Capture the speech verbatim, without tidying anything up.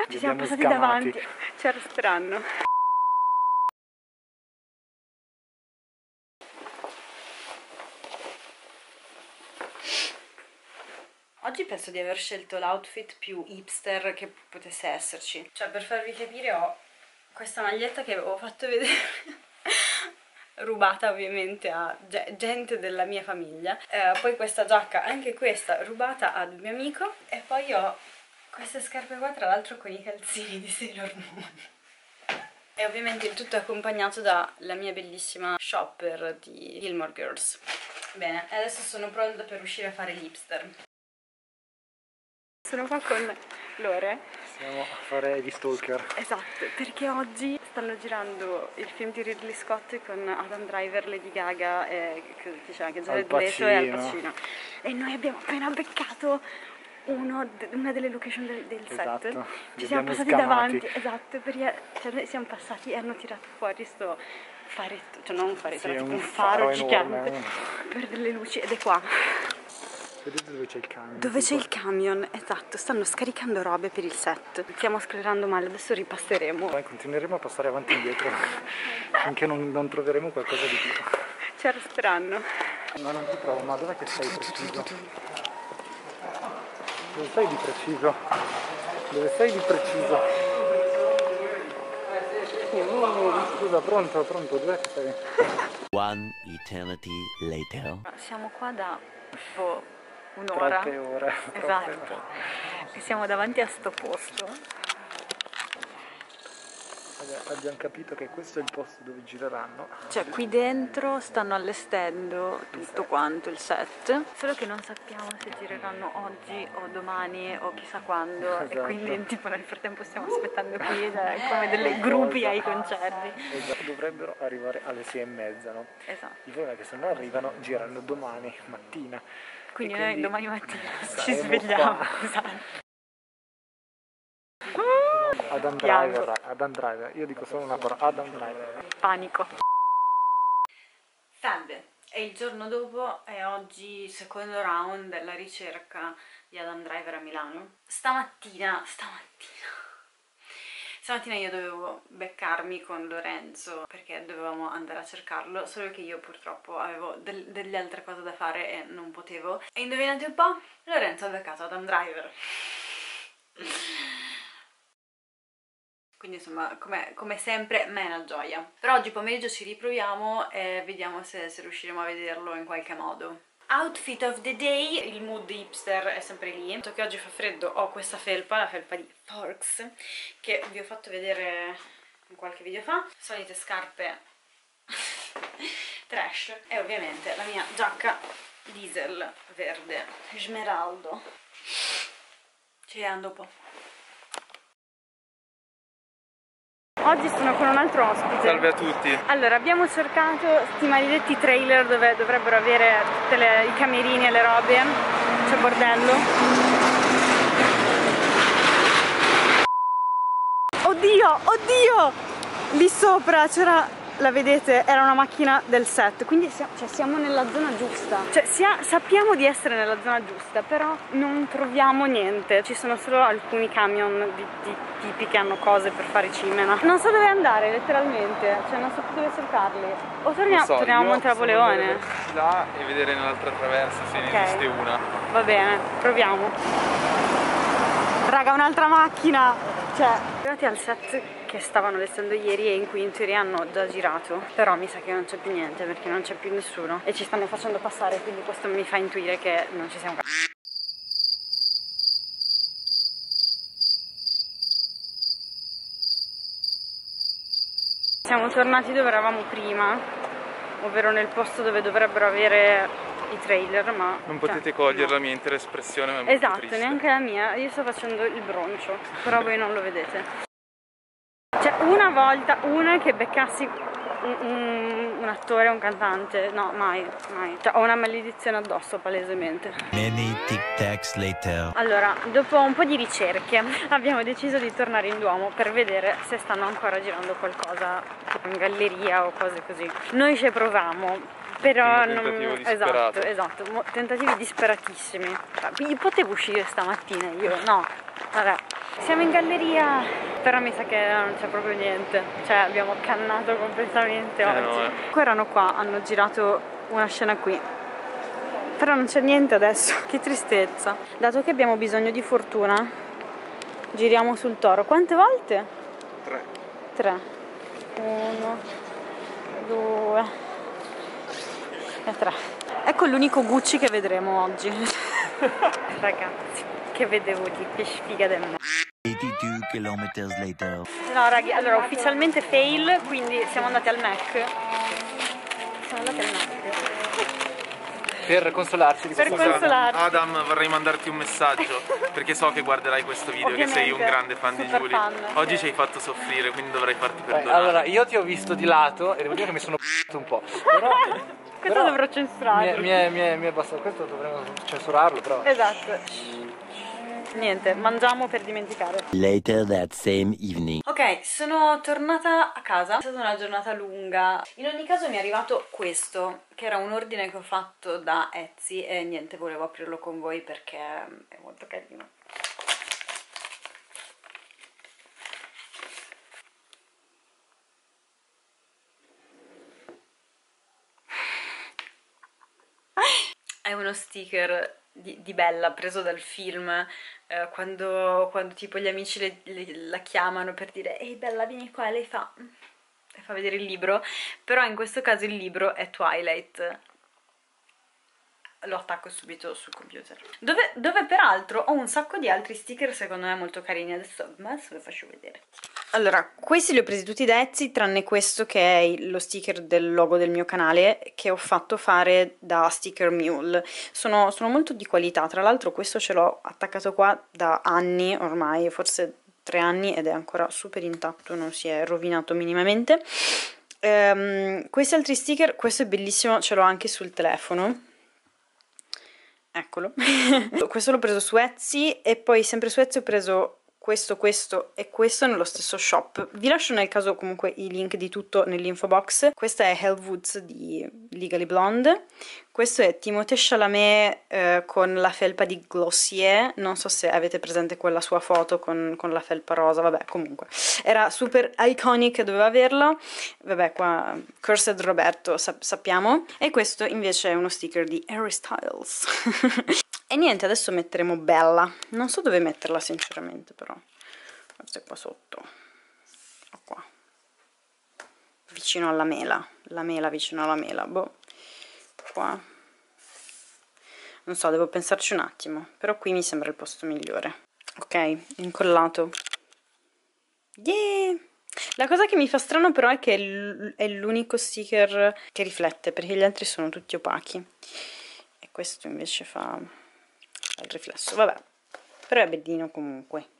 Ci siamo passati davanti, c'era sperando. Oggi penso di aver scelto l'outfit più hipster che potesse esserci. Cioè, per farvi capire, ho questa maglietta che avevo fatto vedere rubata ovviamente a gente della mia famiglia, eh, poi questa giacca, anche questa rubata ad un mio amico, e poi ho queste scarpe qua, tra l'altro con i calzini di Sailor Moon. E ovviamente il tutto è accompagnato dalla mia bellissima shopper di Gilmore Girls. Bene, adesso sono pronta per uscire a fare l'hipster. Sono qua con Lore. Siamo a fare gli stalker. Esatto, perché oggi stanno girando il film di Ridley Scott con Adam Driver, Lady Gaga e chi c'è anche Jared Leto e Al Pacino. E noi abbiamo appena beccato uno, una delle location del, del esatto. set. Ci Ci siamo passati scamati. davanti, esatto, perché cioè, noi siamo passati e hanno tirato fuori sto faretto, cioè non un faretto, sì, era tipo un un faro, faro gigante enorme. per delle luci, ed è qua. Vedete dove c'è il camion? Dove c'è il camion, esatto, stanno scaricando robe per il set. Stiamo sclerando male, adesso ripasseremo. Poi continueremo a passare avanti e indietro finché non, non troveremo qualcosa di più. C'era sperando. No, non ti trovo, ma dov'è che sei preciso? Dove sei di preciso? Dove sei di preciso? Uh, scusa, pronto, pronto, dov'è che sei? One eternity later. Siamo qua da boh, un'ora. Troppe ore. Esatto. Troppe ore. E siamo davanti a sto posto. Abbiamo capito che questo è il posto dove gireranno. Cioè qui dentro stanno allestendo tutto quanto il set, solo che non sappiamo se gireranno oggi o domani o chissà quando, esatto. E quindi tipo nel frattempo stiamo aspettando qui, cioè, come delle gruppi ai concerti. Esatto. Dovrebbero arrivare alle sei e mezza, no? Esatto. Il problema è che se non arrivano girano domani mattina. Quindi, e noi quindi domani mattina ci svegliamo. Esatto. Adam Driver, Adam Driver, io dico solo una parola, Adam Driver. Panico. Salve, è il giorno dopo e oggi secondo round della ricerca di Adam Driver a Milano. Stamattina, stamattina, stamattina io dovevo beccarmi con Lorenzo perché dovevamo andare a cercarlo, solo che io purtroppo avevo del, delle altre cose da fare e non potevo. E indovinate un po', Lorenzo ha beccato Adam Driver. Quindi insomma, come, come sempre, mena gioia. Però oggi pomeriggio ci riproviamo e vediamo se, se riusciremo a vederlo in qualche modo. Outfit of the day, il mood hipster è sempre lì. Dato che oggi fa freddo, ho questa felpa, la felpa di Forks, che vi ho fatto vedere in qualche video fa. Solite scarpe trash. E ovviamente la mia giacca diesel verde, smeraldo. Ci vediamo dopo. Oggi sono con un altro ospite. Salve a tutti. Allora, abbiamo cercato sti maledetti trailer dove dovrebbero avere tutti i camerini e le robe. C'è bordello. Oddio, oddio! Lì sopra c'era, la vedete, era una macchina del set, quindi siamo, cioè, siamo nella zona giusta. Cioè sia, sappiamo di essere nella zona giusta, però non troviamo niente. Ci sono solo alcuni camion di, di tipi che hanno cose per fare cimena. Non so dove andare, letteralmente, cioè non so più dove cercarli. O torniamo, so, torniamo a Monte Napoleone là e vedere nell'altra traversa se okay. Ne esiste una. Va bene, proviamo. Raga, un'altra macchina! Cioè, arrivati al set che stavano allestendo ieri e in cui in teoria hanno già girato, però mi sa che non c'è più niente perché non c'è più nessuno e ci stanno facendo passare, quindi questo mi fa intuire che non ci siamo. Siamo tornati dove eravamo prima, ovvero nel posto dove dovrebbero avere i trailer, ma non potete cioè, cogliere no. La mia intera espressione, ma è esatto, molto triste. Neanche la mia. Io sto facendo il broncio, però voi non lo vedete. Cioè, una volta, una che beccassi un, un, un attore, un cantante, no, mai, mai. Cioè, ho una maledizione addosso, palesemente. Many tic-tacs later. Allora, dopo un po' di ricerche, abbiamo deciso di tornare in Duomo per vedere se stanno ancora girando qualcosa tipo in galleria o cose così. Noi ci proviamo. Però Primo tentativo non... disperato. Esatto, esatto, mo- tentativi disperatissimi. Io potevo uscire stamattina, io no, vabbè. Siamo in galleria, però mi sa che non c'è proprio niente, cioè abbiamo cannato completamente Eh, oggi. no, eh. Qua erano qua, hanno girato una scena qui, però non c'è niente adesso, che tristezza. Dato che abbiamo bisogno di fortuna, giriamo sul toro. Quante volte? Tre. Tre. Uno, due e tre. Ecco l'unico Gucci che vedremo oggi. Ragazzi, che vedevo lì, che sfiga del me. eighty-two kilometers later. No ragazzi, allora ufficialmente fail, quindi siamo andati al Mac. Siamo andati al Mac. Per consolarci di Per questa cosa. consolarci. Adam, vorrei mandarti un messaggio perché so che guarderai questo video, che sei un Ovviamente, grande fan di super Giulia. fan, Oggi sì. ci hai fatto soffrire, quindi dovrei farti Beh, perdonare. allora, io ti ho visto di lato e devo dire che mi sono p***ato un po'. Però, Questo però dovrò mi è, censurarlo. mi è, mi è, mi è abbastanza. Questo dovremmo censurarlo, però. Esatto. Niente, mangiamo per dimenticare. Later that same evening. Ok, sono tornata a casa, è stata una giornata lunga. In ogni caso mi è arrivato questo, che era un ordine che ho fatto da Etsy e niente, volevo aprirlo con voi perché è molto carino. È uno sticker di, di Bella preso dal film, eh, quando, quando tipo gli amici le- le- la chiamano per dire ehi Bella vieni qua e lei fa e fa vedere il libro, però in questo caso il libro è Twilight. Lo attacco subito sul computer, dove, dove peraltro ho un sacco di altri sticker secondo me molto carini. Adesso, adesso ve lo faccio vedere. Allora, questi li ho presi tutti da Etsy tranne questo che è il- lo sticker del logo del mio canale, che ho fatto fare da Sticker Mule. Sono, sono molto di qualità, tra l'altro questo ce l'ho attaccato qua da anni ormai, forse tre anni, ed è ancora super intatto, non si è rovinato minimamente. Ehm, questi altri sticker, questo è bellissimo, ce l'ho anche sul telefono. Eccolo. Questo l'ho preso su Etsy e poi sempre su Etsy ho preso questo, questo e questo nello stesso shop. Vi lascio nel caso comunque i link di tutto nell'info box. Questa è Hell Woods di Legally Blonde. Questo è Timothée Chalamet eh, con la felpa di Glossier. Non so se avete presente quella sua foto con, con la felpa rosa. Vabbè, comunque era super iconic, doveva averla. Vabbè, qua Cursed Roberto sap- sappiamo. E questo invece è uno sticker di Harry Styles. E niente, adesso metteremo Bella. Non so dove metterla sinceramente, però forse qua sotto o qua vicino alla mela, la mela vicino alla mela, boh, qua non so, devo pensarci un attimo, però qui mi sembra il posto migliore. Ok, incollato. Yeah! La cosa che mi fa strano però è che è l'unico sticker che riflette, perché gli altri sono tutti opachi e questo invece fa il riflesso. Vabbè, però è bellino comunque.